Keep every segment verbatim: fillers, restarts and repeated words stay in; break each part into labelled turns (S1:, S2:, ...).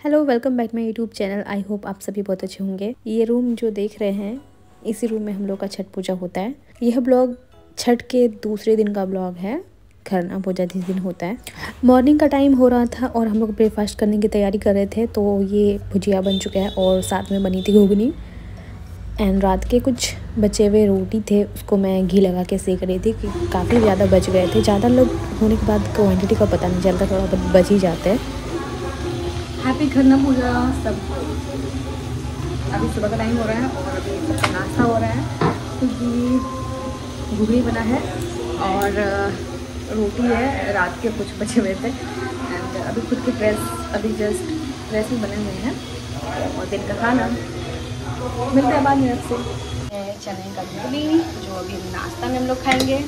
S1: Hello, welcome back my YouTube channel. I hope आप सभी बहुत अच्छे होंगे। ये रूम जो देख रहे हैं, इसी रूम में हम लोग का छठ पूजा होता है। यह ब्लॉग छठ के दूसरे दिन का ब्लॉग है। खरना पूजा जिस दिन होता है। मॉर्निंग का टाइम हो रहा था और हम लोग ब्रेकफास्ट करने की तैयारी कर रहे थे। तो ये भुजिया बन चुका है और साथ में बनी थी घुगनी। एंड रात के कुछ बचे हुए रोटी थे, उसको मैं घी लगा के सेक रही थी कि काफ़ी ज़्यादा बच गए थे। ज़्यादा लोग होने के बाद क्वान्टिटी का पता नहीं चलता, थोड़ा बहुत बच ही जाते हैं। हैप्पी खरना पूजा सब। अभी सुबह का टाइम हो रहा है और अभी सबका नाश्ता हो रहा है। क्योंकि घुगनी बना है और रोटी है, रात के कुछ बचे हुए थे। एंड अभी खुद की ड्रेस अभी जस्ट ड्रेस में बने हुए हैं और दिन का खाना मिलता है बाद में आपसे। चने का घुगनी जो अभी नाश्ता में हम लोग खाएंगे।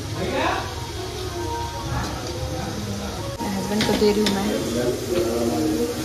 S1: हस्बैंड को दे रही हूँ मैं।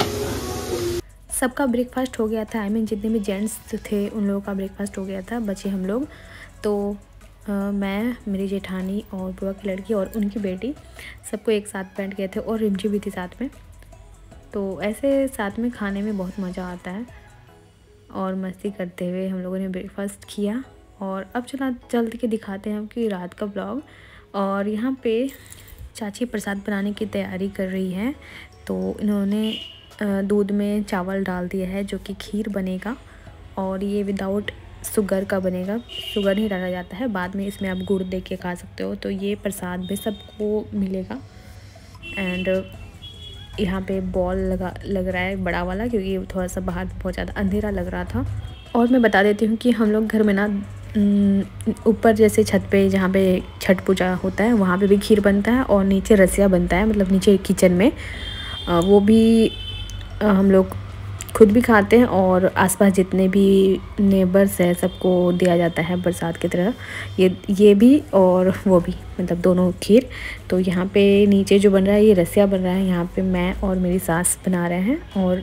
S1: सबका ब्रेकफास्ट हो गया था। आई मीन जितने भी जेंट्स थे उन लोगों का ब्रेकफास्ट हो गया था। बचे हम लोग। तो आ, मैं, मेरी जेठानी और बुआ की लड़की और उनकी बेटी सबको एक साथ बैठ गए थे और रिमची भी थी साथ में। तो ऐसे साथ में खाने में बहुत मज़ा आता है और मस्ती करते हुए हम लोगों ने ब्रेकफास्ट किया। और अब चला जल्दी के दिखाते हैं कि रात का ब्लॉग। और यहाँ पे चाची प्रसाद बनाने की तैयारी कर रही है। तो इन्होंने दूध में चावल डाल दिया है जो कि खीर बनेगा। और ये विदाउट शुगर का बनेगा, शुगर नहीं डाला जाता है। बाद में इसमें आप गुड़ दे के खा सकते हो। तो ये प्रसाद भी सबको मिलेगा। एंड यहाँ पे बॉल लगा लग रहा है बड़ा वाला, क्योंकि थोड़ा सा बाहर बहुत ज़्यादा अंधेरा लग रहा था। और मैं बता देती हूँ कि हम लोग घर में ना ऊपर जैसे छत पे जहाँ पे छठ पूजा होता है वहाँ पे भी खीर बनता है और नीचे रसिया बनता है, मतलब नीचे किचन में वो भी हम लोग खुद भी खाते हैं और आसपास जितने भी नेबर्स हैं सबको दिया जाता है प्रसाद की तरह। ये ये भी और वो भी, मतलब दोनों खीर। तो यहाँ पे नीचे जो बन रहा है ये रसिया बन रहा है। यहाँ पे मैं और मेरी सास बना रहे हैं और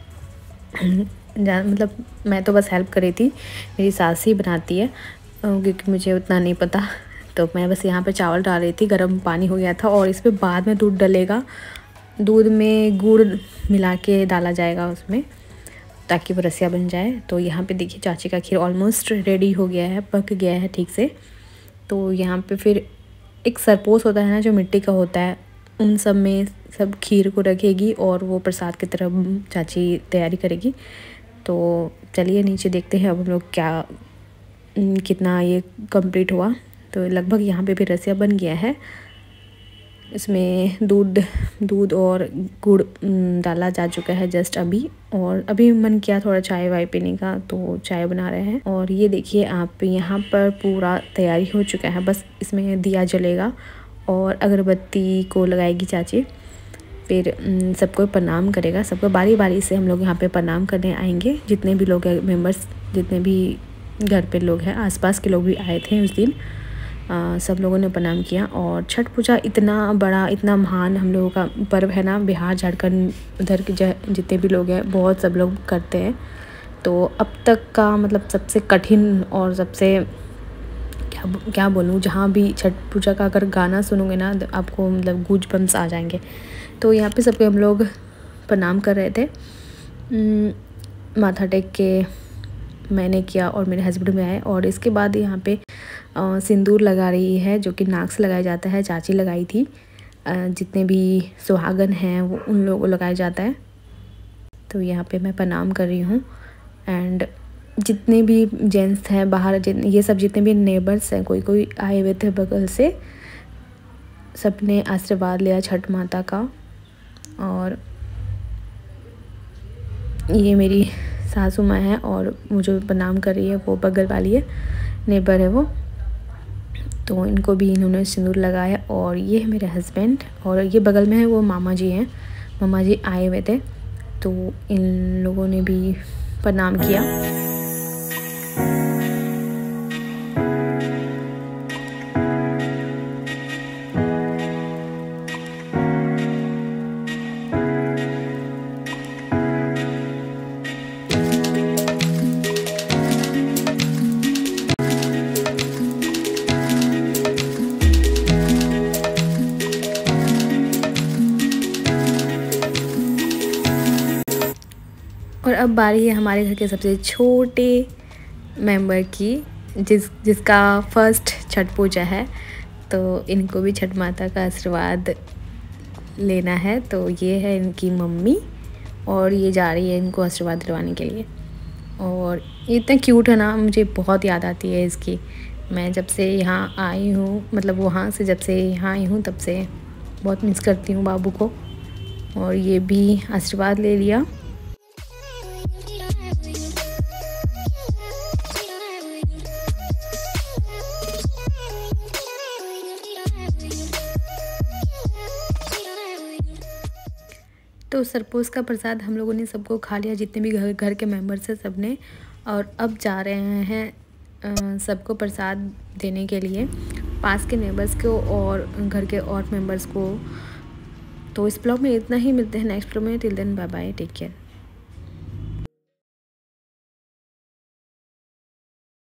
S1: मतलब मैं तो बस हेल्प कर रही थी, मेरी सास ही बनाती है क्योंकि मुझे उतना नहीं पता। तो मैं बस यहाँ पे चावल डाल रही थी, गर्म पानी हो गया था और इस पर बाद में दूध डलेगा। दूध में गुड़ मिला के डाला जाएगा उसमें ताकि वो रसिया बन जाए। तो यहाँ पे देखिए चाची का खीर ऑलमोस्ट रेडी हो गया है, पक गया है ठीक से। तो यहाँ पे फिर एक सरपोस होता है ना जो मिट्टी का होता है, उन सब में सब खीर को रखेगी और वो प्रसाद की तरह चाची तैयारी करेगी। तो चलिए नीचे देखते हैं अब हम लोग क्या कितना ये कंप्लीट हुआ। तो लगभग यहाँ पे भी रसिया बन गया है। इसमें दूध दूध और गुड़ डाला जा चुका है जस्ट अभी। और अभी मन किया थोड़ा चाय वाय पीने का, तो चाय बना रहे हैं। और ये देखिए आप, यहाँ पर पूरा तैयारी हो चुका है, बस इसमें दिया जलेगा और अगरबत्ती को लगाएगी चाची। फिर सबको प्रणाम करेगा, सबको बारी बारी से हम लोग यहाँ पे प्रणाम करने आएंगे। जितने भी लोग हैं मेम्बर्स, जितने भी घर पे लोग हैं, आसपास के लोग भी आए थे उस दिन। आ, सब लोगों ने प्रणाम किया। और छठ पूजा इतना बड़ा, इतना महान हम लोगों का पर्व है ना। बिहार, झारखंड, उधर के जितने भी लोग हैं बहुत सब लोग करते हैं। तो अब तक का मतलब सबसे कठिन और सबसे क्या क्या बोलूँ, जहाँ भी छठ पूजा का अगर गाना सुनोगे ना आपको मतलब गूज बम्स आ जाएंगे। तो यहाँ पे सबके हम लोग प्रणाम कर रहे थे। माथा टेक के मैंने किया और मेरे हस्बैंड में आए। और इसके बाद यहाँ पे सिंदूर लगा रही है जो कि नाक से लगाया जाता है, चाची लगाई थी। जितने भी सुहागन हैं वो उन लोगों को लगाया जाता है। तो यहाँ पे मैं प्रणाम कर रही हूँ। एंड जितने भी जेंट्स हैं बाहर, ये सब जितने भी नेबर्स हैं, कोई कोई आए हुए थे बगल से, सबने आशीर्वाद लिया छठ माता का। और ये मेरी सासू माँ है और मुझे प्रणाम कर रही है, वो बगल वाली है, नेबर है वो। तो इनको भी इन्होंने सिंदूर लगाया। और ये है मेरे हस्बैंड और ये बगल में है वो मामा जी हैं। मामा जी आए हुए थे तो इन लोगों ने भी प्रणाम किया। और अब बारी है हमारे घर के सबसे छोटे मेंबर की, जिस जिसका फर्स्ट छठ पूजा है। तो इनको भी छठ माता का आशीर्वाद लेना है। तो ये है इनकी मम्मी और ये जा रही है इनको आशीर्वाद दिलवाने के लिए। और ये इतना क्यूट है ना, मुझे बहुत याद आती है इसकी। मैं जब से यहाँ आई हूँ, मतलब वहाँ से जब से यहाँ आई हूँ तब से बहुत मिस करती हूँ बाबू को। और ये भी आशीर्वाद ले लिया। तो सरपोज का प्रसाद हम लोगों ने सबको खा लिया, जितने भी घर घर के मेंबर्स हैं सब ने। और अब जा रहे हैं सबको प्रसाद देने के लिए, पास के नेबर्स को और घर के और मेंबर्स को। तो इस ब्लॉग में इतना ही, मिलते हैं नेक्स्ट ब्लॉग में। Till then bye bye, take care.